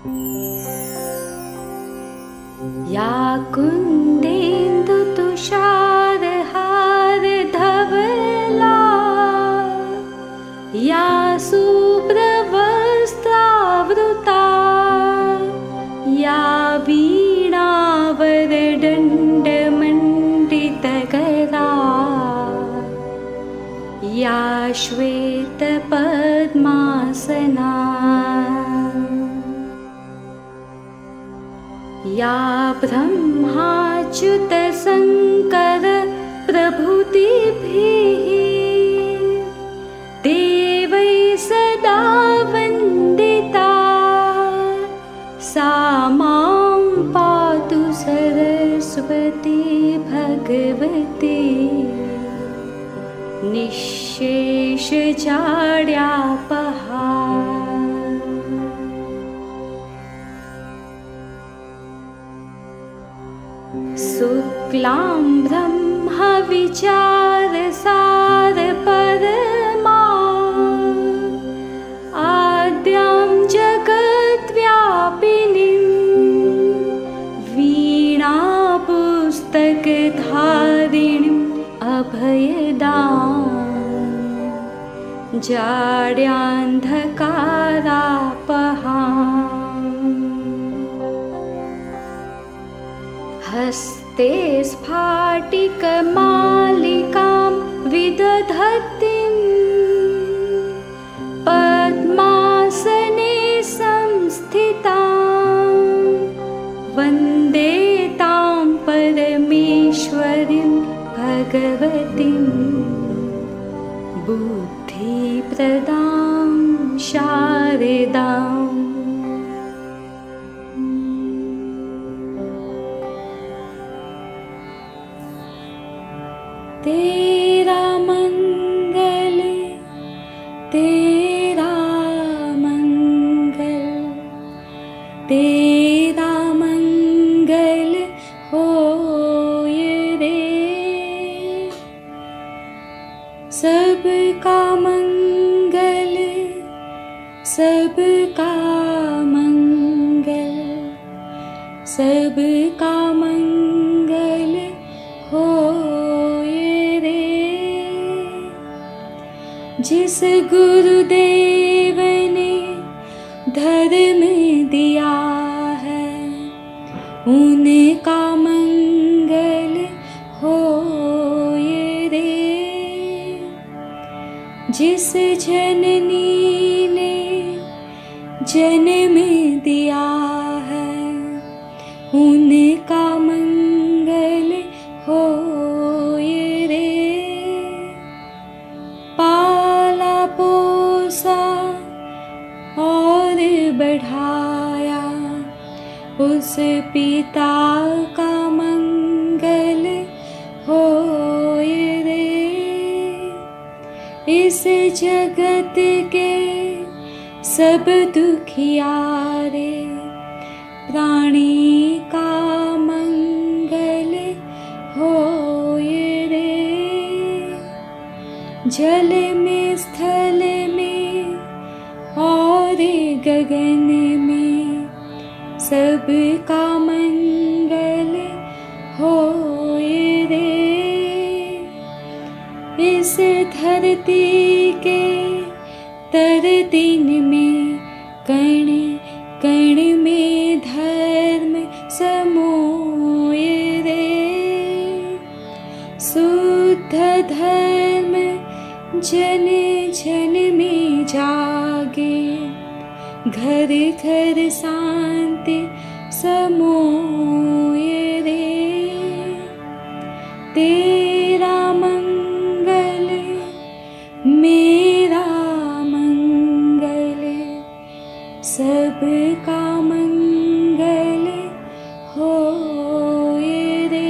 या कुन्देन्दु तुषारहार धवला, या शुभ्रवस्त्रावृता, या वीणावरदण्डमण्डितकरा, या श्वेतपद्मासना, या ब्रह्माच्युतशङ्कर प्रभृतिभिः देवैः सदा वन्दिता, सा मां पातु सरस्वती भगवती निःशेषजाड्यापहा। शुक्लां ब्रह्मविचारसारपरमा, आद्यां जगद्व्यापिनीं, वीणापुस्तकधारिणीम् अभयदां, जाड्यान्धकारापहां। हस्ते स्फाटिकमालिकां विदधतीं, पद्मासने संस्थितां, वन्दे तां परमेश्वरीं भगवतीं बुद्धिप्रदां शारदाम्। तेरा मंगल, तेरा मंगल, तेरा मंगल होए रे, सबका मंगल, सबका मंगल, सबका मंगल होए रे। जिस गुरुदेव ने धर्म दिया है, उनका मंगल होए रे। जिस जननी ने जन्म दिया है, उनका मंगल होए रे। पाला पोसा और बढ़ाया, उस पिता का मंगल होए रे। इस जगत के सब दुखियारे प्राणी का मंगल होए रे। जल में, स्थल में और गगन में सबका मंगल होए रे। इस धरती के तर दिन में, कण कण में धर्म समोए रे। शुद्ध धर्म जन जन में जागे, घर घर शांति समोए रे। तेरा मंगल मेरा मंगल, सबका मंगल होए रे।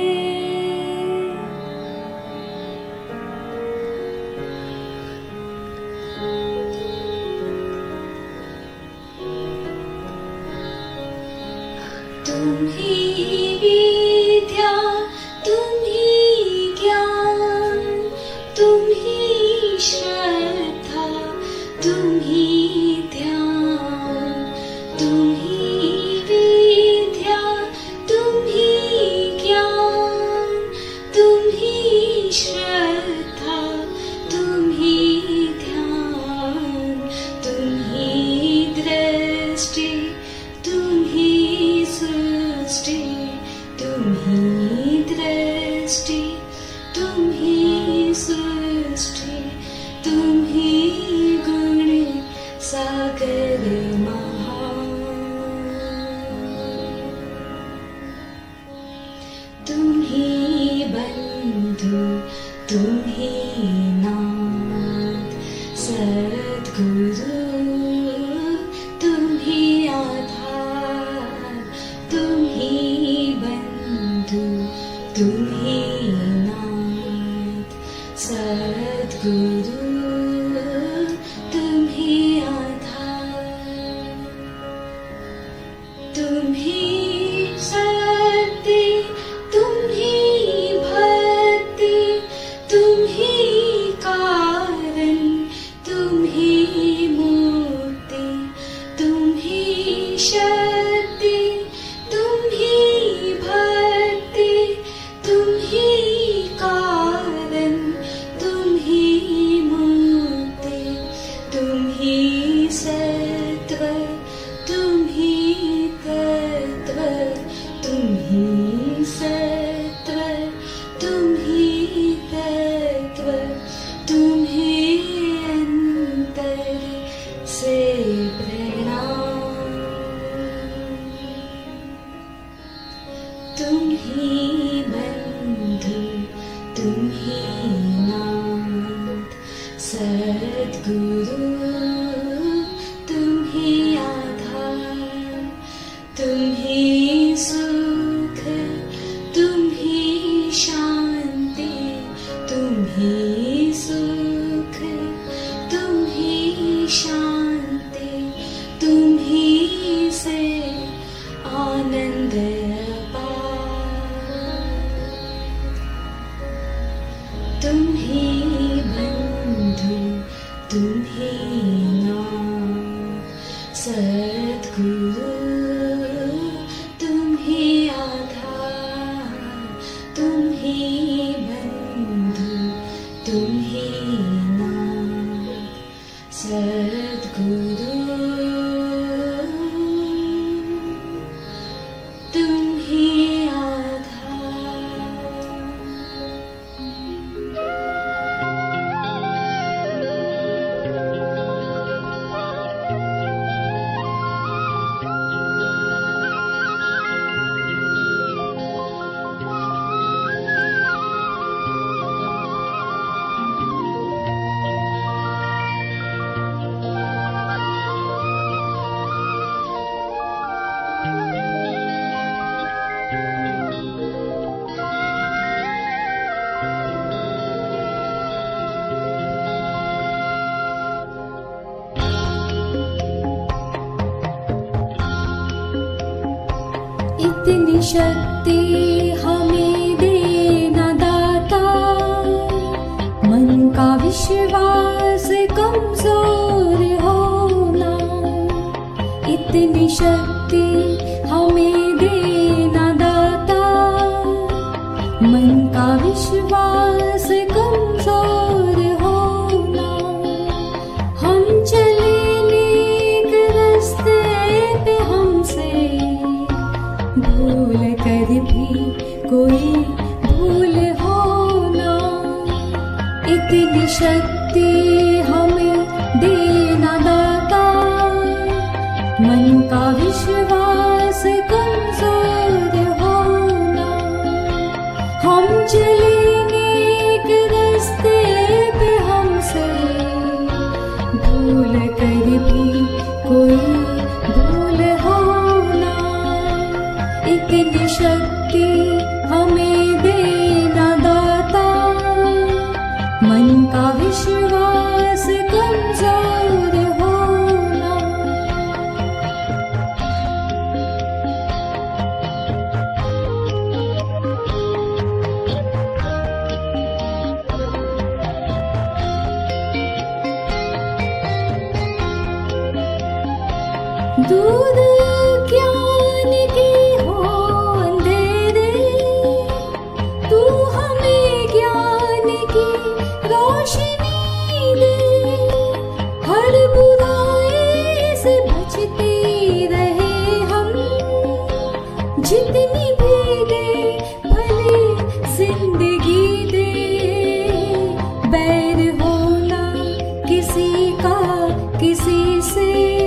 तुम ही विद्या, तुम ही ज्ञान, तुम ही श्रद्धा, तुम ही ध्यान, तुम ही सागर महान। तुम ही बंधु तुम ही नाथ सद्गुरु तुम ही आधार। तुम ही बंधु तुम ही नाथ सद्गुरु तुम ही आधार। तुम ही सत्य तुम ही भक्ति तुम ही कारण तुम ही मुक्ति। तुम ही शक्ति तुम ही भक्ति तुम ही कारण तुम ही मुक्ति। तुम ही सत्व तुम ही तत्व तुम ही सत्व तुम ही तत्व तुम ही अंतर से प्रणाम। तुम ही बंधु तुम ही नाथ सद्गुरु तुम ही आधार। तुम ही सुख तुम ही शांति तुम ही सुख तुम ही शांति। तुम ही से आनंद तुम ही बंधु तुम ही नाथ सद्गुरु तुम ही आधार। तुम ही बंधु तुम ही नाथ सद्गुरु तुम ही इतनी शक्ति हमें देना दाता। मन का विश्वास कमजोर होना। इतनी शक्ति हमें देना दाता। मन का विश्वास कमजोर होना। हम चले नेक रास्ते पे हमसे भूल कर भी कोई भूल होना। इतनी शक्ति हमें देना दाता। मन का विश्वास कमजोर होना। हम चले नेक रास्ते पे हमसे भूल कर भी कोई भूल होना। इतनी शक्ति हमें देना दाता। मन का विश्वास कमजोर होना। दूध ज्ञान की हो अंधेरे। तू हमें ज्ञान की रोशनी दे। हर बुराई से बचते रहे हम। जितनी भी दे भले जिंदगी दे। बैर होना किसी का किसी से से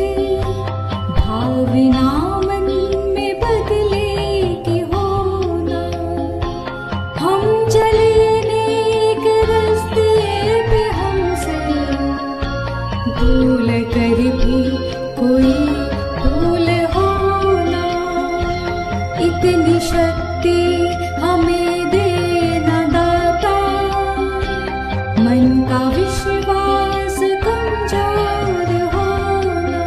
भावना मन में बदले की होना। हम चले नेक रास्ते पे हमसे भूल कर भी कोई भूल होना। इतनी शक्ति हमें देना दाता, मन का विश्वास कमजोर होना।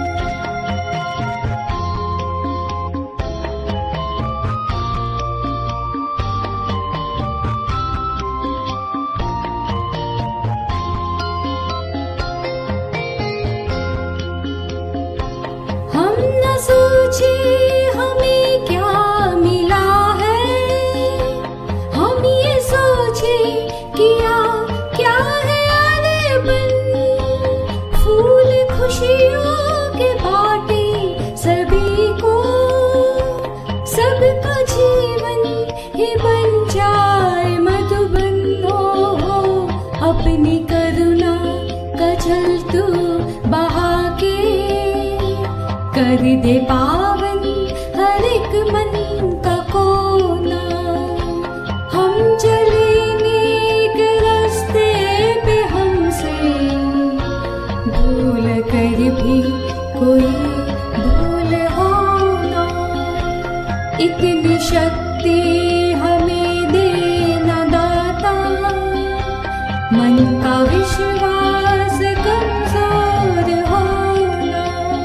हम न सोचे हमें क्या मिला है, हम ये सोचे किया क्या है अरेबन। फूल खुशियों के बाटे सभी को, सबका जीवन ही बन जाए मधुबन। हो अपनी करुणा का जल तू बहा के, कर दे पावन हर एक मन का कोना। हम चले नेक रास्ते पे हमसे भूल कर भी कोई भूल होना। इतनी शक्ति हमें देना दाता, मन का विश्वास कमजोर होना।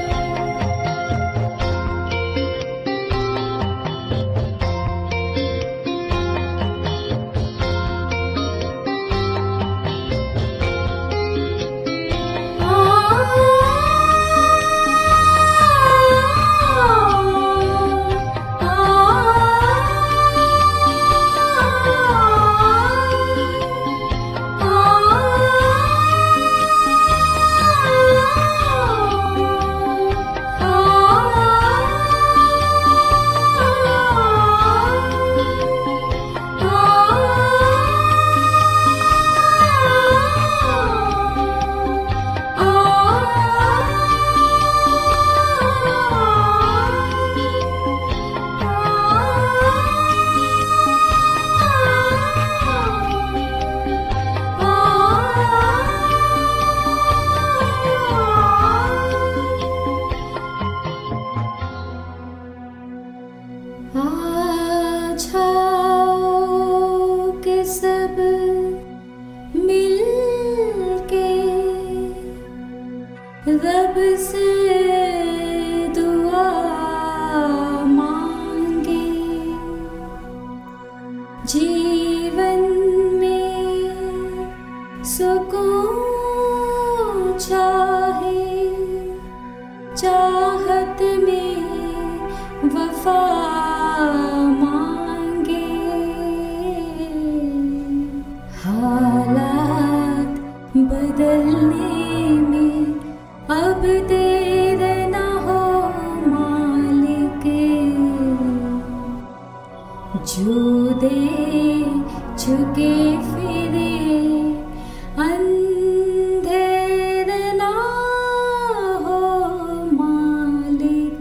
सब मिलके रब से दुआ मांगे। जीवन में सुकून चाहे, चाहत में वफा मांगे। हालात बदलने में अब देर न हो मालिक, जो दे चुके फिरे अंधेर ना हो मालिक।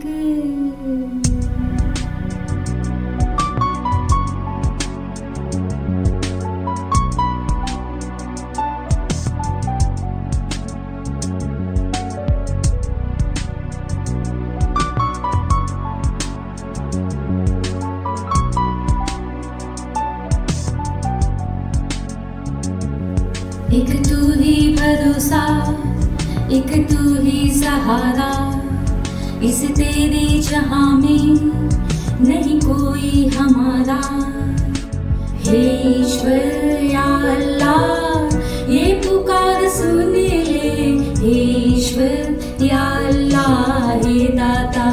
एक तू ही भरोसा, एक तू ही सहारा, इस तेरे जहां में नहीं कोई हमारा। हे ईश्वर या अल्लाह ये पुकार सुन ले, हे ईश्वर या अल्लाह हे दाता।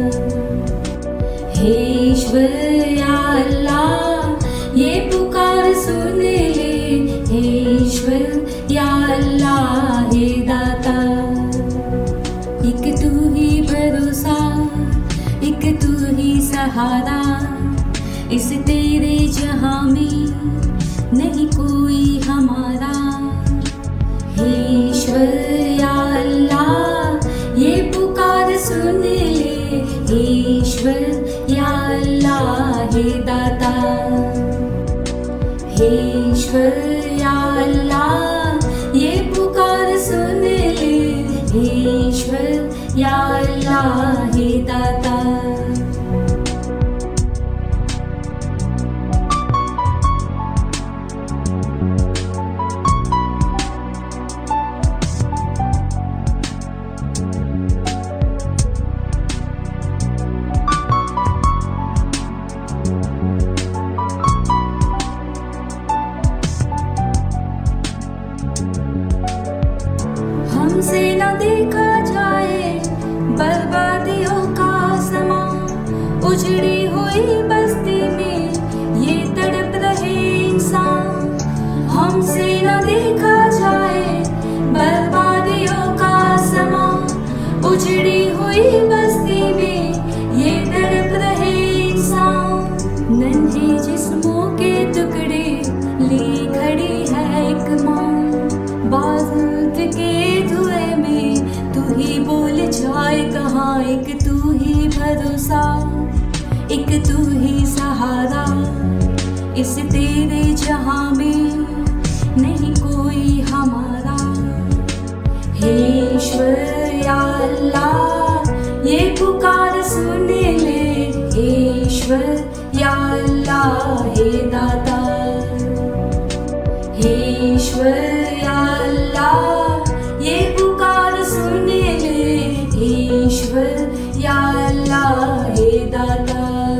हे ईश्वर या अल्लाह ये पुकार सुन ले, हे ईश्वर या अल्लाह हे दाता। एक तू ही भरोसा, एक तू ही सहारा, इस तेरे जहां में नहीं कोई हमारा। हे ईश्वर या अल्लाह ये सुन ले ईश्वर या अल्लाह हे दाता। हे ईश्वर या अल्लाह ये पुकार सुन ले ईश्वर या अल्लाह हे दाता। हमसे न देखा जाए बर्बादियों का समा, उजड़ी हुई बस्ती में ये तड़प रहे इंसान। हमसे न देखा जाए बर्बादियों का समा, उजड़ी हुई बस्ती में ये तड़प रहे इंसान। नन्हे जिस्मों के टुकड़े ली खड़ी है एक माँ, बारूद के धुएं में तू ही बोल जाए कहाँ। एक तू ही भरोसा, एक तू ही सहारा, इस तेरे जहां में नहीं कोई हमारा। हे ईश्वर या अल्लाह ये पुकार सुन ले ईश्वर या अल्लाह हे दाता। हे ईश्वर या अल्लाह ये पुकार सुन ले ईश्वर या अल्लाह हे दाता।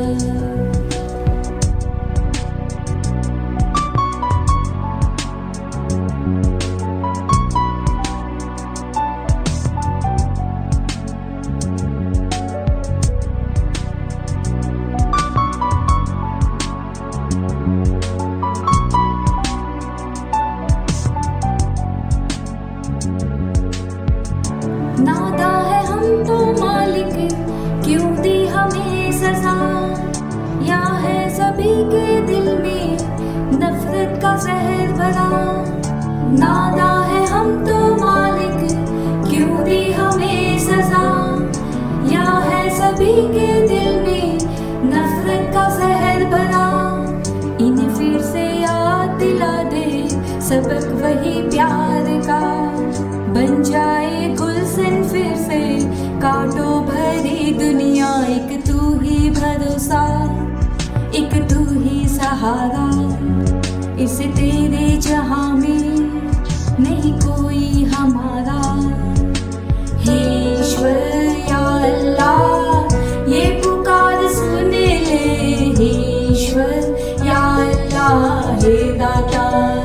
नादा है हम तो मालिक क्यों दी हमें सजा, या है सभी के दिल में नफरत का जहर भरा। नादा है हम तो मालिक क्यों दी हमें सजा, या है सभी के दिल में नफरत का जहर भरा। इन्हें फिर से याद दिला दे सबक वही प्यार का, बन जाए गुलशन फिर से कांटों भरी दुनिया। एक तू ही भरोसा, एक तू ही सहारा, इस तेरे जहां में नहीं कोई हमारा। हे ईश्वर या अल्लाह ये पुकार सुन ले ईश्वर या अल्लाह हे दाता।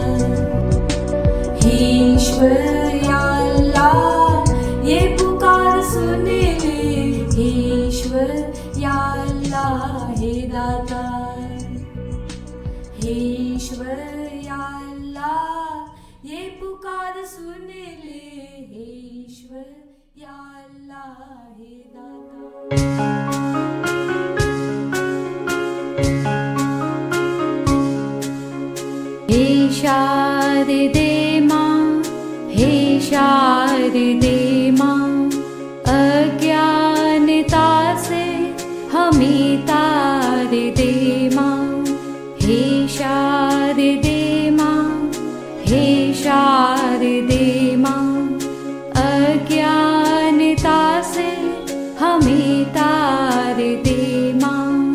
हे ईश्वर या अल्लाह ये पुकार सुन ले ईश्वर या अल्लाह हे दाता। हे ईश्वर या अल्लाह ये पुकार सुन ले ईश्वर या अल्लाह हे दाता। हे शारदे माँ, हे शारदे माँ, अज्ञानता से हमें तार दे माँ। हे शारदे माँ, हे शारदे माँ, अज्ञानता से हमें तार दे माँ।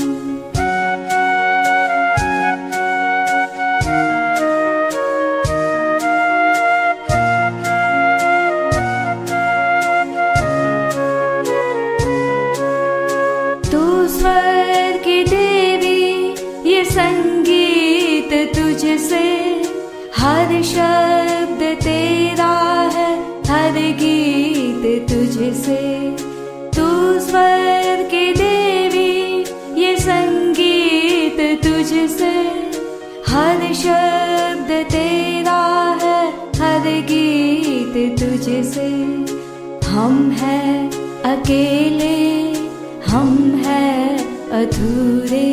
स्वर की देवी ये संगीत तुझसे, हर शब्द तेरा है हर गीत तुझसे। तू स्वर की देवी ये संगीत तुझसे, हर शब्द तेरा है हर गीत तुझसे। हम हैं अकेले, हम हैं अधूरे,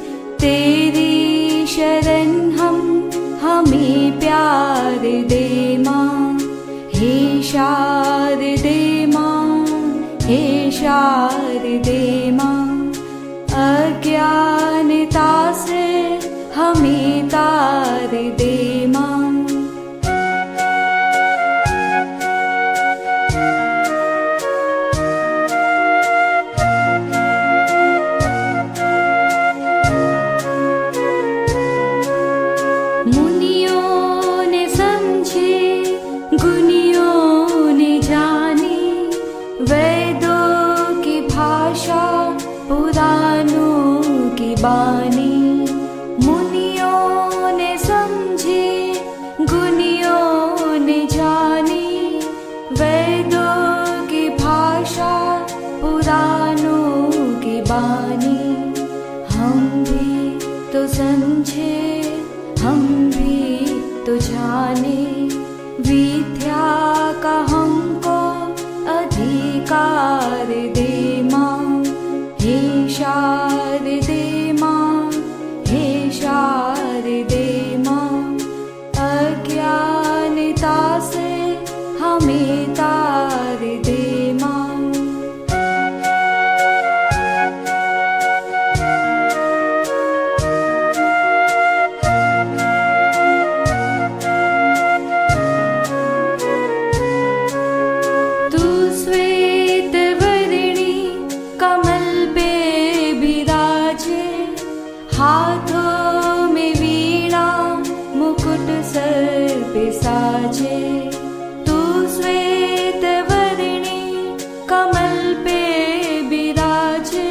तेरी शरण हम हमें प्यार दे माँ। हे शारदे माँ, हे शारदे माँ, अज्ञानता से हमें तार दे माँ। मुनियों ने समझे, गुनियों ने जानी, वेदों की भाषा पुराणों की बानी। मुनियों ने समझे, गुनियों ने जानी, वेदों की भाषा पुराणों की बानी। हम भी तो समझे, हम भी तो जाने, विद्या का हमको अधिकार दे माँ। हे शारदे माँ, हे शारदे माँ, अज्ञानता से हमें तार दे माँ। हाथों में वीणा मुकुट सर पे साजे, तू श्वेत वर्णी कमल पे बिराजे।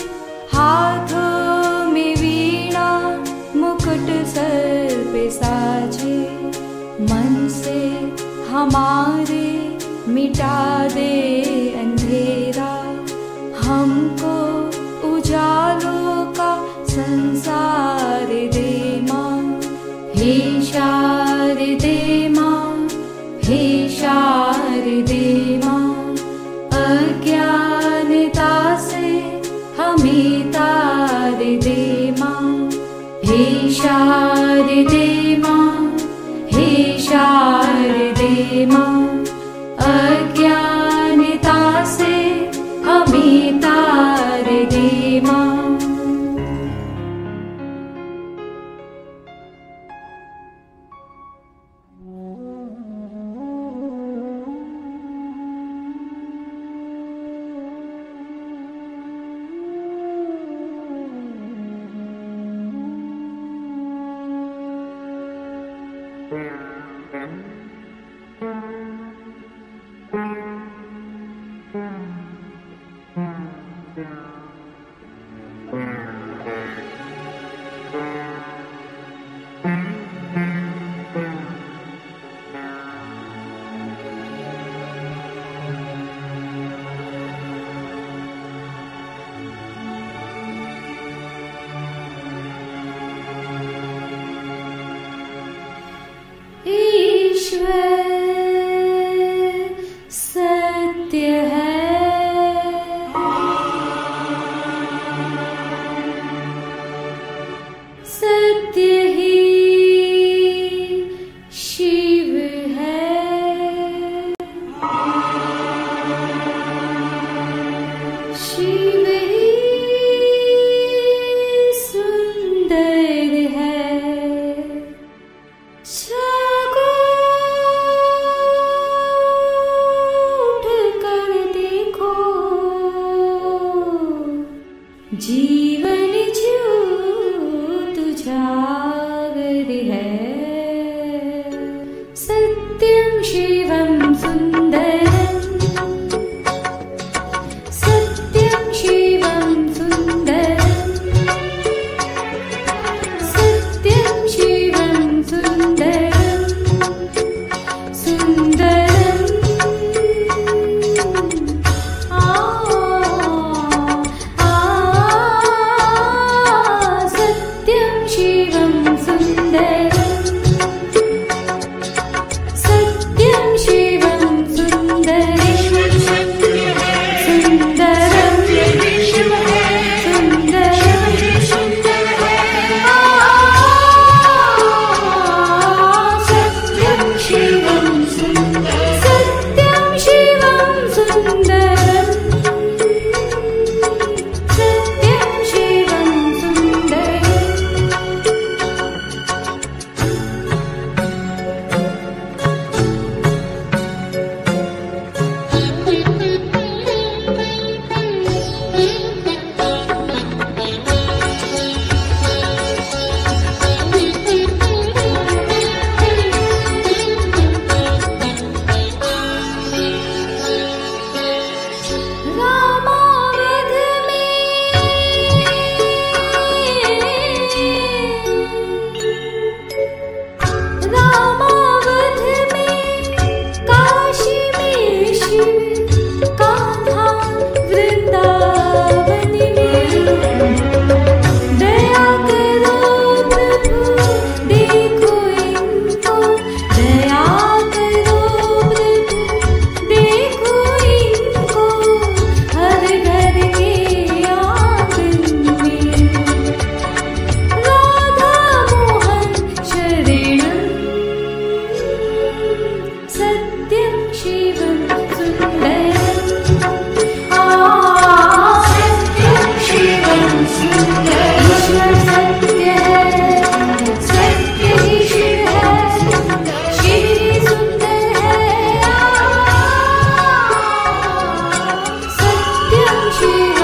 हाथों में वीणा मुकुट सर पे साजे, मन से हमारे मिटा दे अंधेरा, हमको उजालों का संसार दे माँ। हे शारदे माँ, हे शारदे माँ, अज्ञानता से हमें तार दे माँ। हे शारदे माँ, हे शारदे माँ, अज्ञानता से हमें तार दे माँ। जीवन ज्योत उजागर है, सत्यं शिवं सुंदरं, सत्यं शिवं सुंदरं, सत्यं शिवं सुंदरं, सुंदरं। आ आ आंसू